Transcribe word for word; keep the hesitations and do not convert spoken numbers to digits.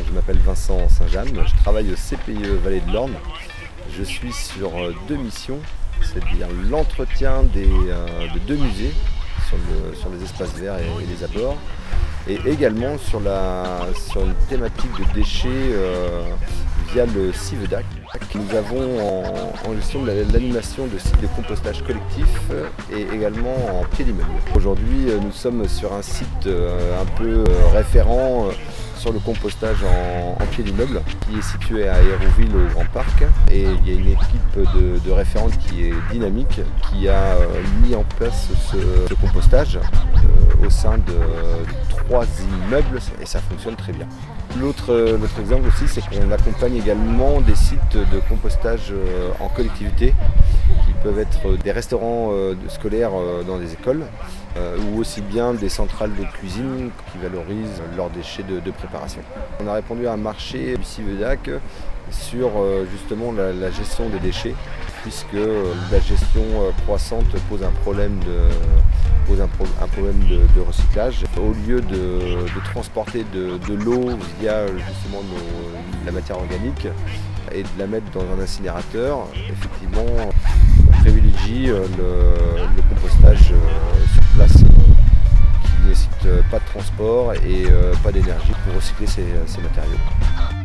Je m'appelle Vincent Saint-Jeanne, je travaille au C P I E Vallée de l'Orne. Je suis sur deux missions, c'est-à-dire l'entretien des, euh, de deux musées sur, le, sur les espaces verts et, et les abords, et également sur, la, sur une thématique de déchets euh, via le Civedac. Nous avons en, en gestion de l'animation de sites de compostage collectif et également en pied d'immeuble. Aujourd'hui, nous sommes sur un site un peu référent sur le compostage en, en pied d'immeuble qui est situé à Hérouville au Grand Parc, et il y a une équipe de, de référentes qui est dynamique qui a mis en place ce, ce compostage euh, au sein de trois immeubles, et ça fonctionne très bien. L'autre exemple aussi, c'est qu'on accompagne également des sites de compostage en collectivité qui peuvent être des restaurants scolaires dans des écoles ou aussi bien des centrales de cuisine qui valorisent leurs déchets de, de préparation. On a répondu à un marché du Civedac sur justement la, la gestion des déchets, puisque la gestion croissante pose un problème de, pose un, pro, un problème de, de recyclage. Au lieu de, de transporter de, de l'eau via justement nos, la matière organique et de la mettre dans un incinérateur, effectivement on privilégie le, le compostage sur place, qui ne nécessite pas de transport et pas d'énergie pour recycler ces, ces matériaux.